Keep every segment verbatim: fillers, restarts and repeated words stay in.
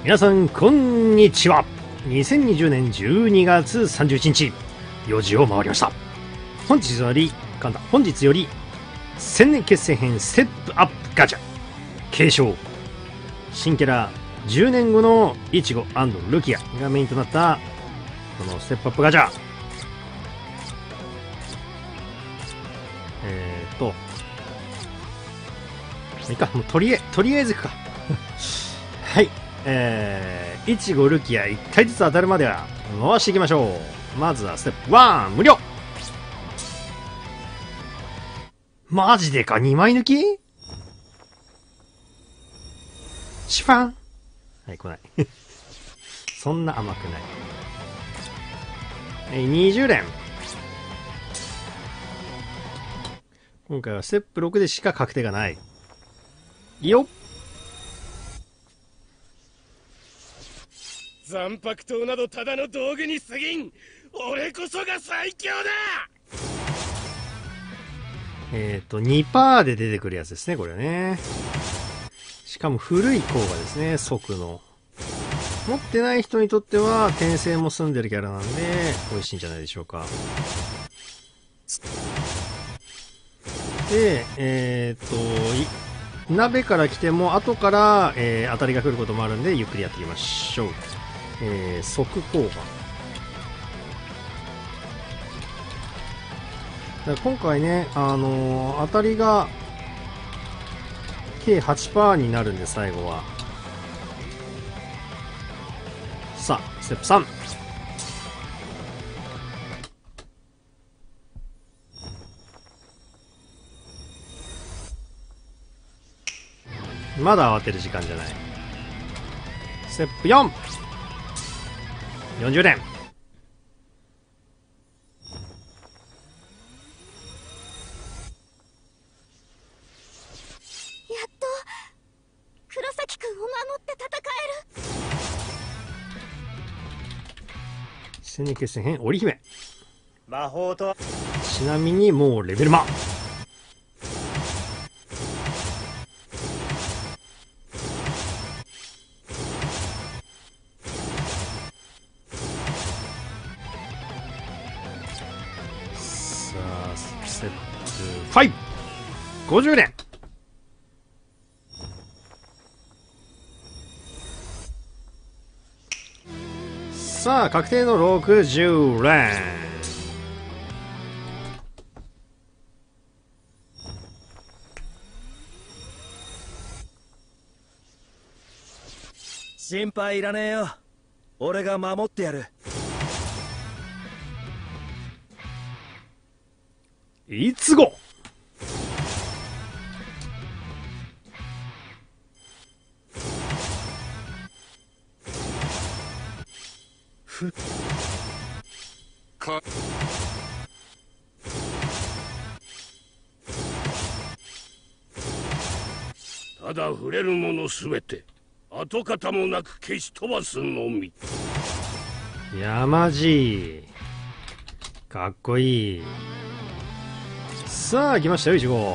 皆さんこんにちは。にせんにじゅうねんじゅうにがつさんじゅういちにちよじを回りました。本日より噛んだ本日より千年決戦編ステップアップガチャ継承新キャラじゅうねんごのイチゴ&ルキアがメインとなったこのステップアップガチャ、えーっといいか、もうとりあえずとりあえずいくかはい、えー、イチゴルキアいったいずつ当たるまでは回していきましょう。まずはステップワン無料。マジでか、にまい抜きシファン。はい、来ないそんな甘くない。えー、にじゅうれん。今回はステップろくでしか確定がない。いいよ。 残白刀などただの道具に過ぎん。俺こそが最強だ。 えっと にパーセント で出てくるやつですね、これね。しかも古い効果ですね、速の。持ってない人にとっては転生も済んでるキャラなんで美味しいんじゃないでしょうか。で、えっと鍋から来ても後から、えー、当たりが来ることもあるんでゆっくりやっていきましょう。えー、速効果だから今回ね、あのー、当たりが計 はちパーセント になるんで最後は。さあステップさん。まだ慌てる時間じゃない。ステップよん。よんじゅうれん。 やっと黒崎くんを守って戦える。 千年決戦編織姫。 魔法とちなみにもうレベルマ。さあステップご。ごじゅうれん。さあ確定のろくじゅうれん。 心配いらねえよ。俺が守ってやる。 いつご。 ふかただ触れるものすべて跡形もなく消し飛ばすのみ。 やまじい。かっこいい。さあ来ましたよ、いちご。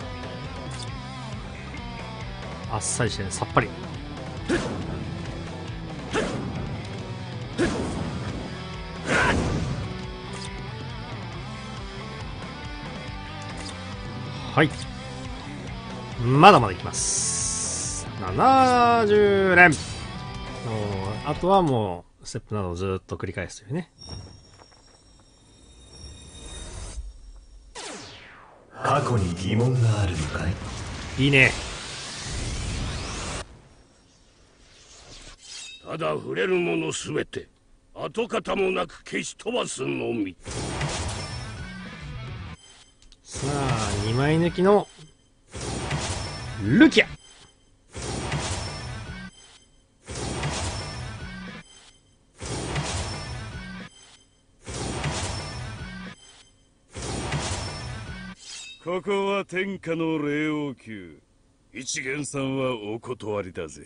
あっさりしてね、さっぱり。はい、まだまだいきます。ななじゅうれん。もうあとはもうステップなどをずっと繰り返すというね。 過去に疑問があるのかい？ いいね。 ただ触れるものすべて跡形もなく消し飛ばすのみ。 さあにまい抜きのルキア。 ここは天下の霊王宮。一元さんはお断りだぜ。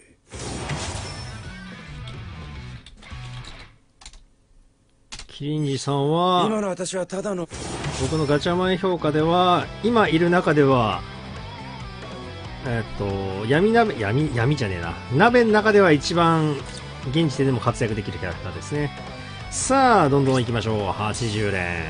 キリンジさんは今の私はただの僕のガチャマン評価では今いる中ではえっと闇鍋闇闇じゃねえな、鍋の中では一番現時点でも活躍できるキャラクターですね。さあどんどん行きましょう。はちじゅう連。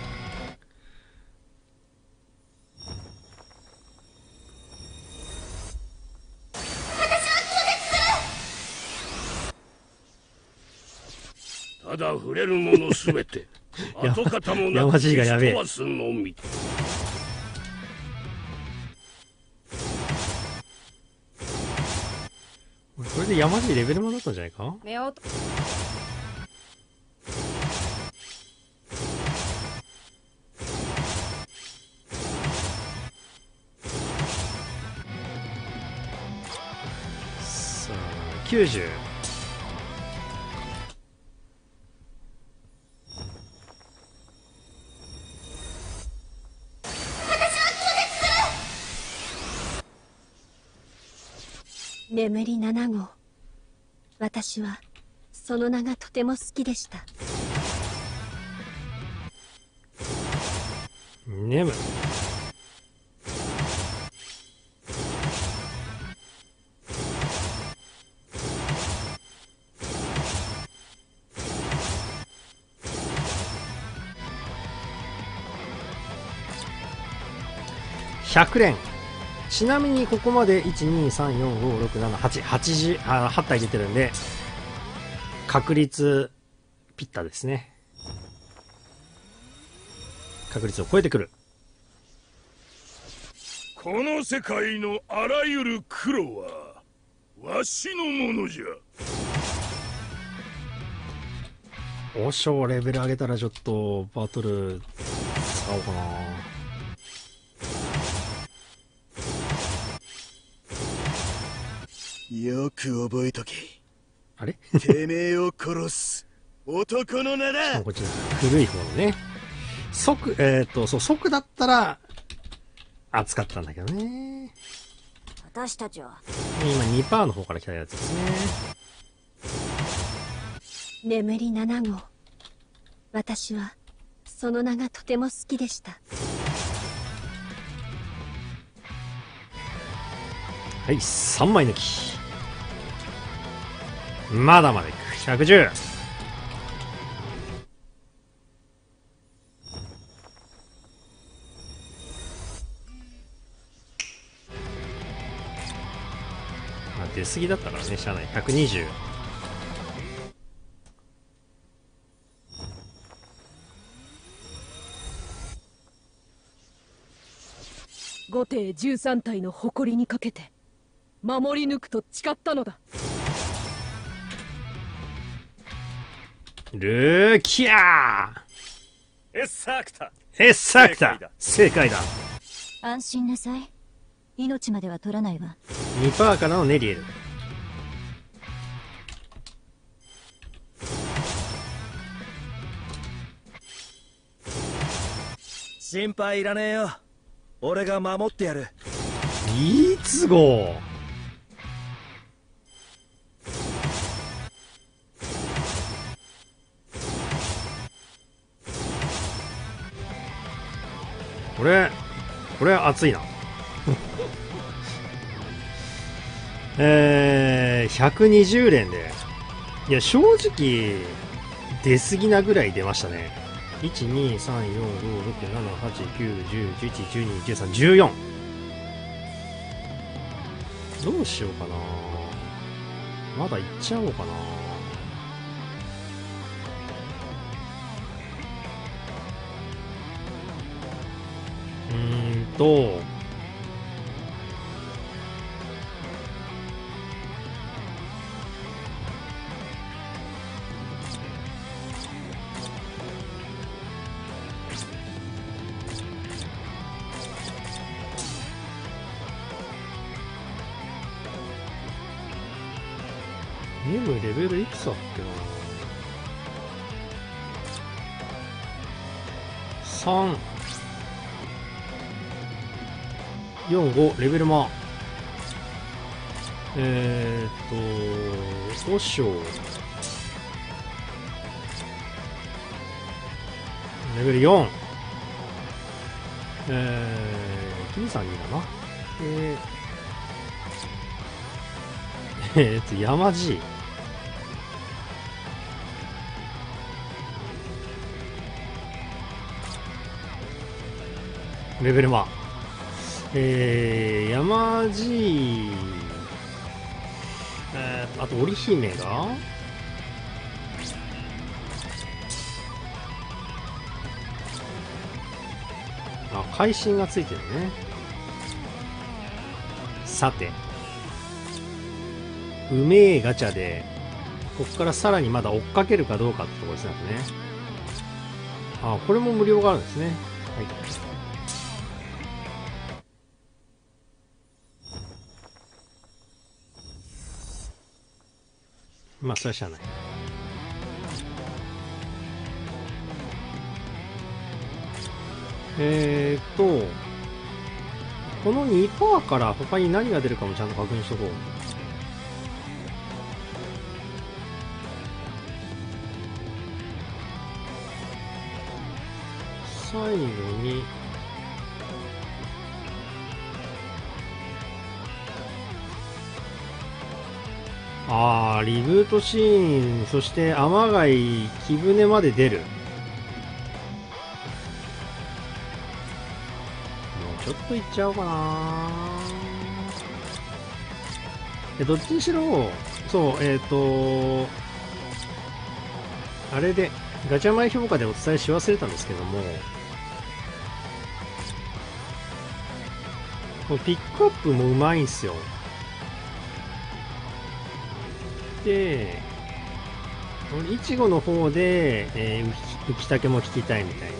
ただ触れるものすべて跡形もなく山地がやべえ消し飛ばすのみ。 これで山地レベルもだったんじゃないか。 目をとさあきゅうじゅう。 眠りなな号。私はその名がとても好きでした。 眠ひゃく連。ちなみにここまでいちにさんよんごろくななはちはちじゅうあはち体出てるんで確率ピッタですね。確率を超えてくる。 この世界のあらゆる黒はわしのものじゃ。 おしょうレベル上げたらちょっとバトル使おうかな。 よく覚えとけ。 あれてめえを殺す男の名だ。 こっち古い方のね。即、えっ、ー、と、そう、即だったら、熱かったんだけどね。 私たちは今 にパーセント の方から来たやつですね。 眠りなな号。私はその名がとても好きでした。 はい、さんまい抜き。まだまだいく。ひゃくじゅう。まあ、出過ぎだったからね、しゃあない。ひゃくにじゅう。 後手じゅうさん体の誇りにかけて守り抜くと誓ったのだ。 ルーキャーエッサークタ。 エッサークタ正解だ。 安心なさい。命までは取らないわ。 にパーセント からのネリエル。 心配いらねえよ。俺が守ってやる。 いつごこれこれ熱いなえー、ひゃくにじゅう連で、いや正直出過ぎなぐらい出ましたね。いちにさんよんごろくななはちきゅうじゅうじゅういちじゅうにじゅうさんじゅうよん。どうしようかな。まだいっちゃおうかな。うーんとゲームレベルいくつだっけな。さんよんごレベルマ。えーっと和尚レベルよん。えー、キミさんにだな。ええっと山 G。 レベルワン。えー、山 G、 えー、あと織姫があ、会心がついてるね。さて、うめえガチャでここからさらにまだ追っかけるかどうかってところですね。あ、これも無料があるんですね。はい。まあそれはしゃあない。えーっとこの にパーセント から他に何が出るかもちゃんと確認しとこう。最後にあー、リブートシーン、そして天貝木舟まで出る。もうちょっといっちゃおうかな。え、どっちにしろ、そう、えっと、あれで、ガチャ前評価でお伝えし忘れたんですけども、このピックアップもうまいんすよ。で、いちごの方で、えー、浮竹も引きたいみたいな、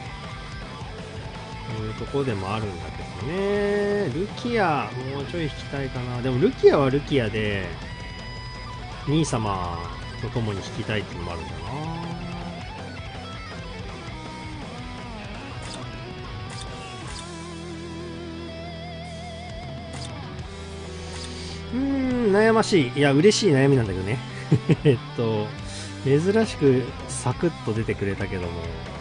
いうところでもあるんだけどね。ルキア、もうちょい引きたいかな。でもルキアはルキアで、兄様と共に引きたいっていうのもあるんだな。うーん、悩ましい。いや、嬉しい悩みなんだけどね。えっと、珍しくサクッと出てくれたけども。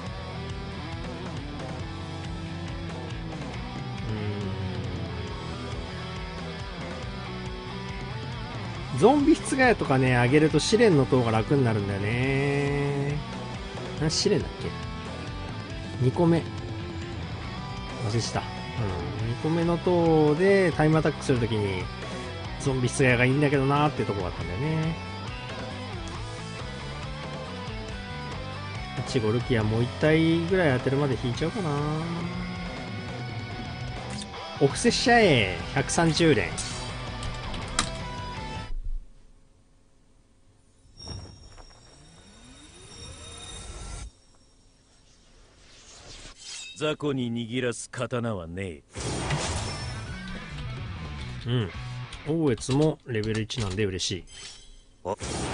うーん。ゾンビ室ヶ谷とかね、あげると試練の塔が楽になるんだよね。何試練だっけ ?に 個目。忘れした。うん。にこめの塔でタイムアタックするときに、ゾンビ室ヶ谷がいいんだけどなーってとこがあったんだよね。いちごルキアもういち体ぐらい当てるまで引いちゃおうかな。お布施しちゃえ。ひゃくさんじゅう連。 雑魚に握らす刀はねえ。うん。大越もレベルいちなんで嬉しい。あ、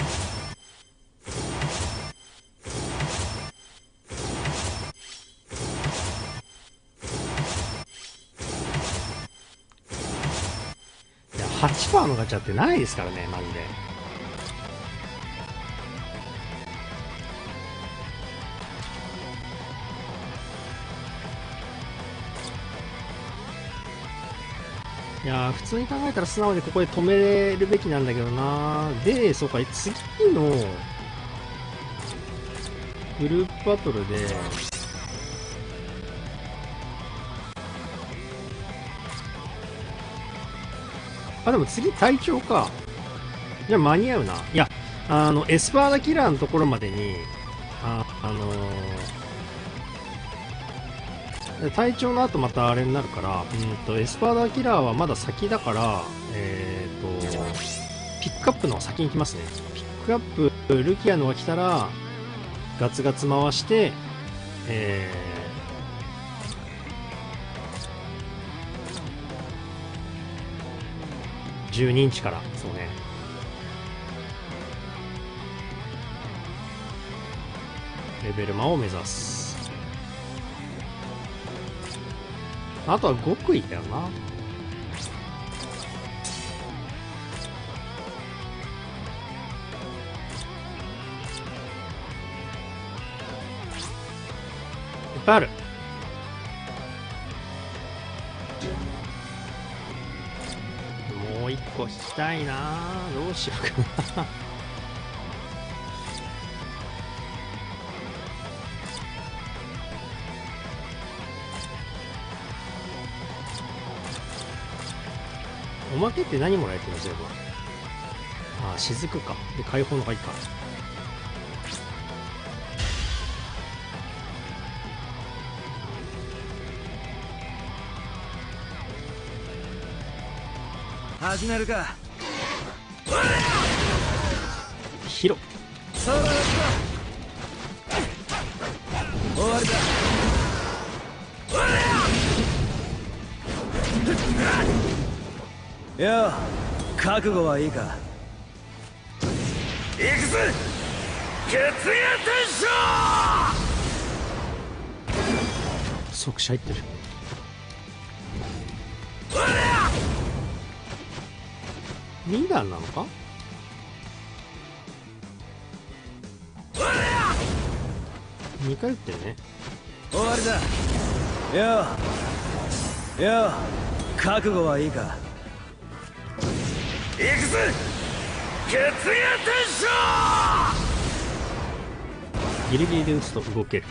いや はちパーセント のガチャってないですからね、マジで。いやー、普通に考えたら素直にここで止めるべきなんだけどな。で、そうか、次のグループバトルで、あ、でも次隊長か。じゃあ間に合うな。いや、あの、エスパーダキラーのところまでに、あ、あのー、隊長の後またあれになるから、うんと、エスパーダキラーはまだ先だから、えーと、ピックアップの先に来ますね。ピックアップ、ルキアのが来たら、ガツガツ回して、えー、じゅうにインチから、そうね。レベルマを目指す。あとは極意だよな。いっぱいある。もう一越したいな。どうしようかな。おまけって何もらえてるの？全部。ああ、雫か。で、解放のがいいか。 始めるか。 ヒロ。 そろそろ終わりだ。よう、覚悟はいいか。 行くぜ血液転生。 即死入ってる。に段なのか？にかい打ってるね。 終わりだ。よう、よう、覚悟はいいか。 行くぜ血液転生。 ギリギリで打つと動ける。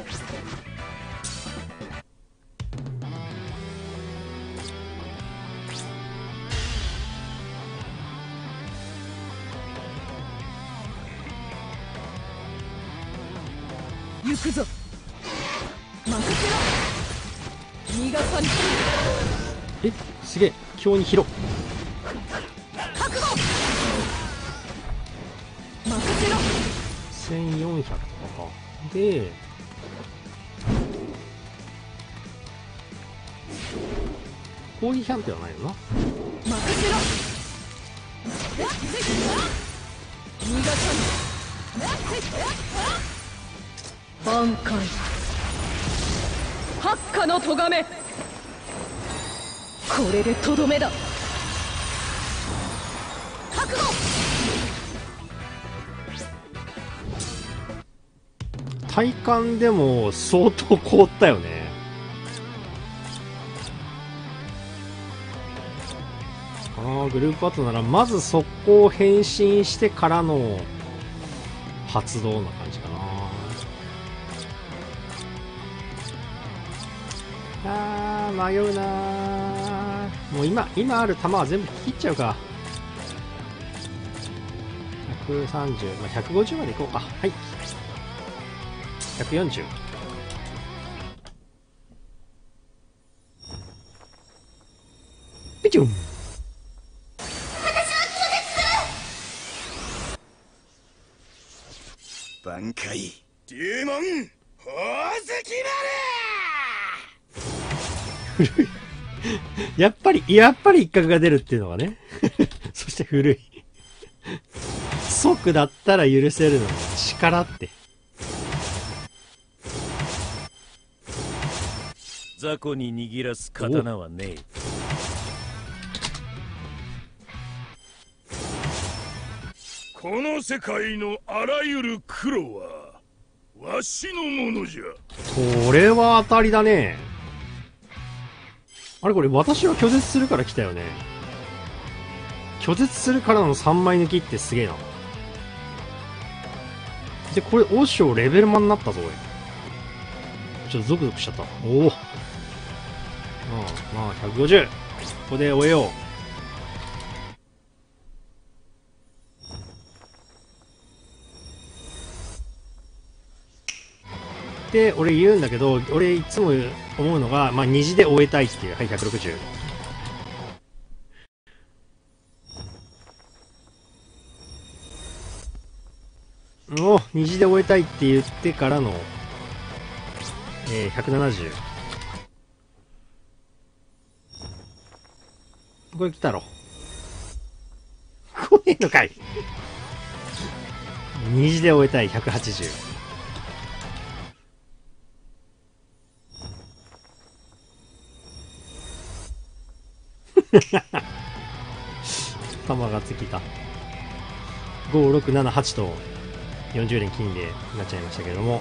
行くぞ。任せろ。逃がさぬ。 え、すげえ。強にヒロ。 覚悟。任せろ。 せんよんひゃくとかか。で、攻撃判定はないよな。 任せろ。逃がさぬ。挽回。八下の咎め。これでとどめだ。覚悟。 体感でも相当凍ったよね。ああ、グループアートならまず速攻変身してからの発動な感じかな。あー、迷うなー。もう今今ある弾は全部切っちゃうか。ひゃくさんじゅう、まあ、ひゃくごじゅうまでいこうか。はい、ひゃくよんじゅう。ピチュン。 挽回デーモン宝石古い。やっぱりやっぱり一角が出るっていうのがね。そして古い。即だったら許せるのに力って。 雑魚に握らす刀はねえ。 この世界のあらゆる黒はわしのものじゃ。 これは当たりだね。あれこれ私は拒絶するから来たよね。拒絶するからのさんまい抜きってすげえな。で、これ、オショレベルマンになったぞ、俺。ちょっとゾクゾクしちゃった。おお。まあ、まあ、ひゃくごじゅう。ここで終えよう。で、俺言うんだけど、俺いつも思うのが、まあ、虹で終えたいっていう。はい、ひゃくろくじゅう。お虹で終えたいって言ってからの、えー、ひゃくななじゅう。これ来たろ。来ねえのかい。虹で終えたいひゃくはちじゅう。弾が尽きた。ご、ろく、なな、はちとよんじゅう連金でなっちゃいましたけれども、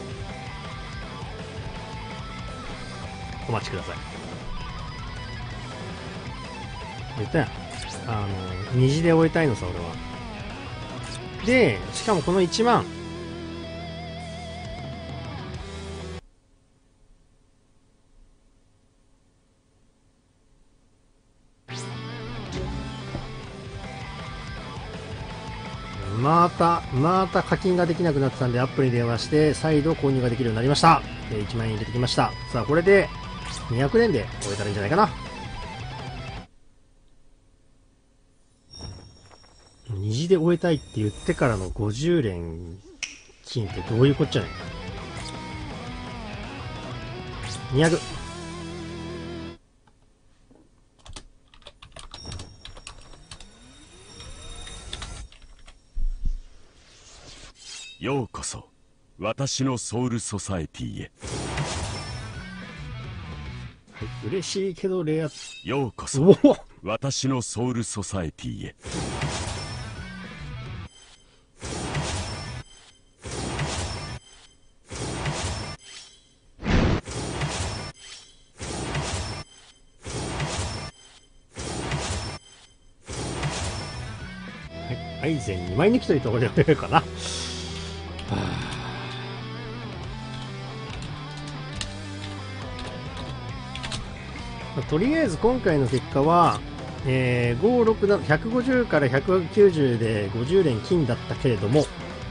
お待ちください。言ったやん。 あの虹で終えたいのさ俺は。でしかもこのいちまんまたまた課金ができなくなってたんでアップに電話して再度購入ができるようになりました。でいちまんえん入れてきました。さあこれでにひゃくねんで終えたらいいんじゃないかな。虹で終えたいって言ってからのごじゅう連金ってどういうこっちゃねん。にひゃくようこそ私のソウルソサエティへ。 嬉しいけどレア。 ようこそおお私のソウルソサエティへ。 アイゼンにまい抜きというところでやるかな。はあ、とりあえず今回の結果は、えー、ご、ろく、なな、ひゃくごじゅうからひゃくきゅうじゅうでごじゅう連金だったけれども、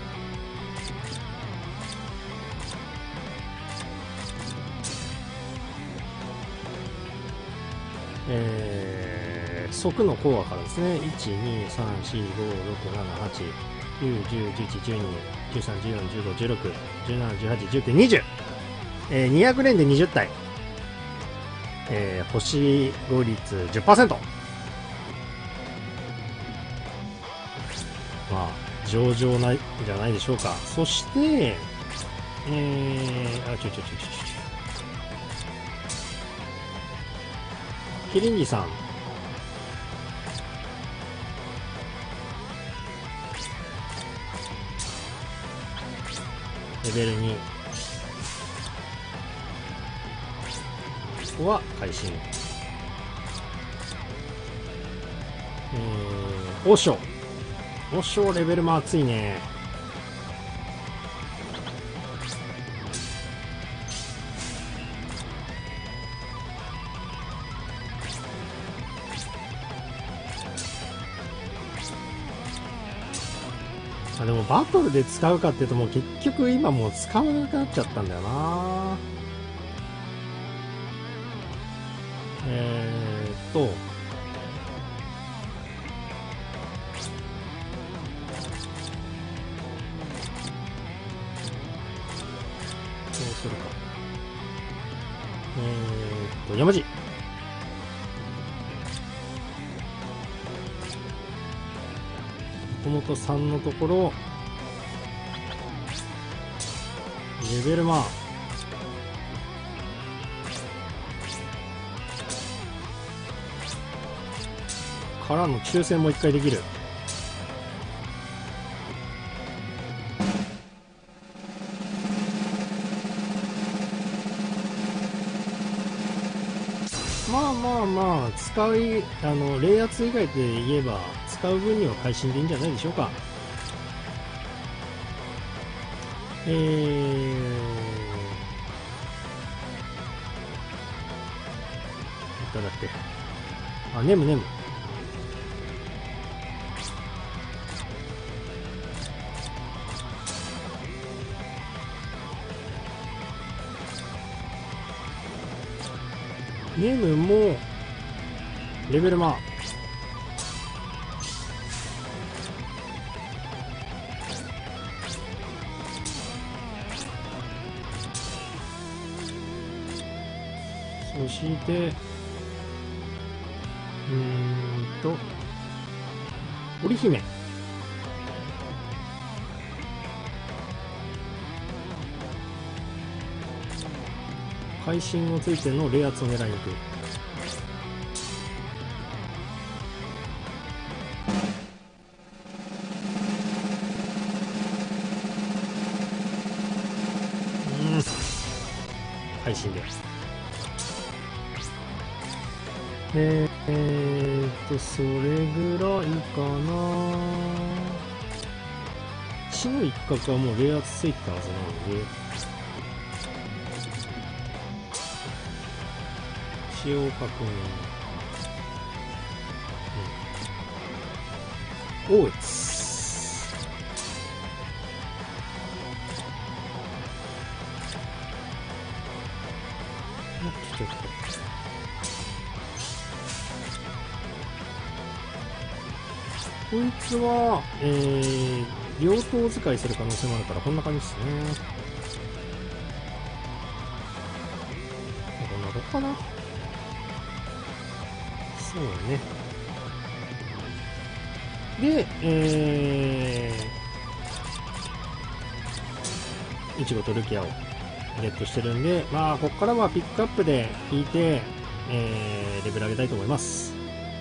えー、側のコアからですね、いち、に、さん、よん、ご、ろく、なな、はち、きゅう、じゅう、じゅういち、じゅうに、じゅうさん、じゅうよん、じゅうご、じゅうろく、じゅうなな、じゅうはち、じゅうきゅう、にじゅう、えー、にひゃく連でにじゅう体、えー、星5率 じゅっパーセント。 まあ上々なんじゃないでしょうか。そしてえー、あちょちょちょちょちょキリンギさん、レベルに、ここは会心。えー、王将王将レベルも熱いね。あでもバトルで使うかっていうともう結局今もう使わなくなっちゃったんだよな。えーっとそうするか。えーっと山路もともとさんのところレベルマンからの抽選も一回できる。まあまあまあ使いあの冷圧以外で言えば使う分には会心でいいんじゃないでしょうか。えー、どうだっけ。あ、ネムネムネムもレベルマンそしてうーんと織姫会心をついての冷圧を狙いに行く。うん会心でえー、えー、っと、それぐらいかな。地の一角はもう冷圧ついてたはずなので、使用確認。うん。おいつ。ちょっと。こいつは、えー、両刀使いする可能性もあるから、こんな感じですね。こんなとこかな。そうね。で、えー、イチゴとルキアをゲットしてるんで、まあ、ここからはピックアップで引いて、えー、レベル上げたいと思います。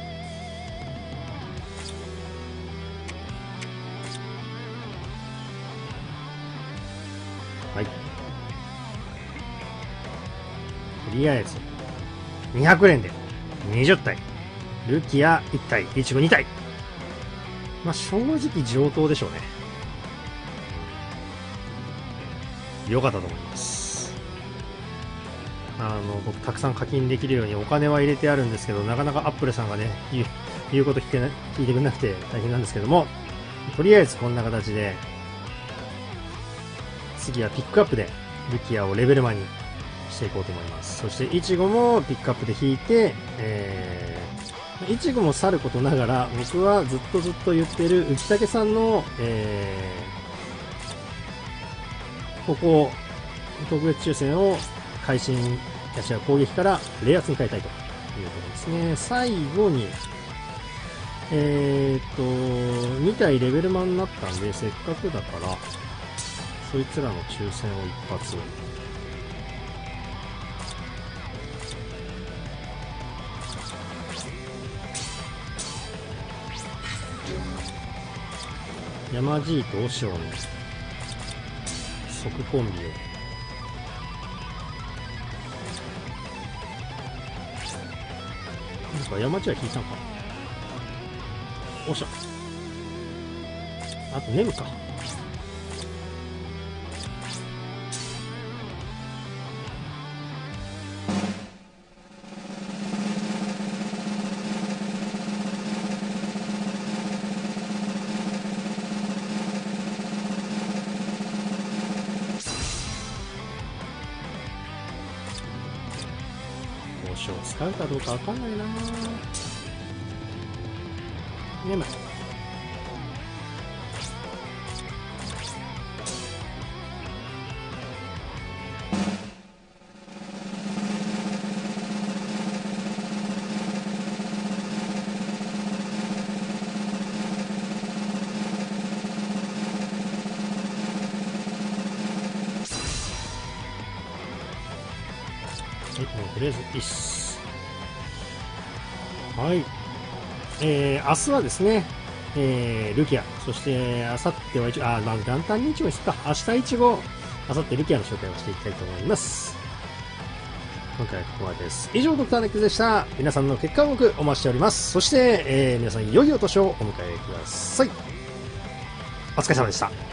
はい。とりあえず、にひゃくえんでにじゅったい。ルキアいったい、イチゴにたい。まあ、正直上等でしょうね。良かったと思います。あの、僕たくさん課金できるようにお金は入れてあるんですけど、なかなかアップルさんがね、言う、言うこと聞けな、聞いてくれなくて大変なんですけども、とりあえずこんな形で、次はピックアップでルキアをレベルマンにしていこうと思います。そしてイチゴもピックアップで引いて、えー、イチゴもさることながら、僕はずっとずっと言ってる内武さんの、えー、ここ、特別抽選を会心、やしは攻撃から冷圧に変えたいということですね。最後に、えーっと、にたいレベルマンになったんで、せっかくだから、そいつらの抽選を一発。山 G とオシオの即コンビを。なんか山 G は引いたんか。おしょ。あとネムか。使うかどうかわかんないなぁ。眠い。はい、もうとりあえずいっす。はい。えー、明日はですね、えー、ルキア、そして、明後日はイチゴ、あ、まあ、元旦にイチゴにするか。明日イチゴ、明後日ルキアの紹介をしていきたいと思います。今回はここまでです。以上、ドクターネックでした。皆さんの結果を僕お待ちしております。そして、えー、皆さん良いお年をお迎えください。お疲れ様でした。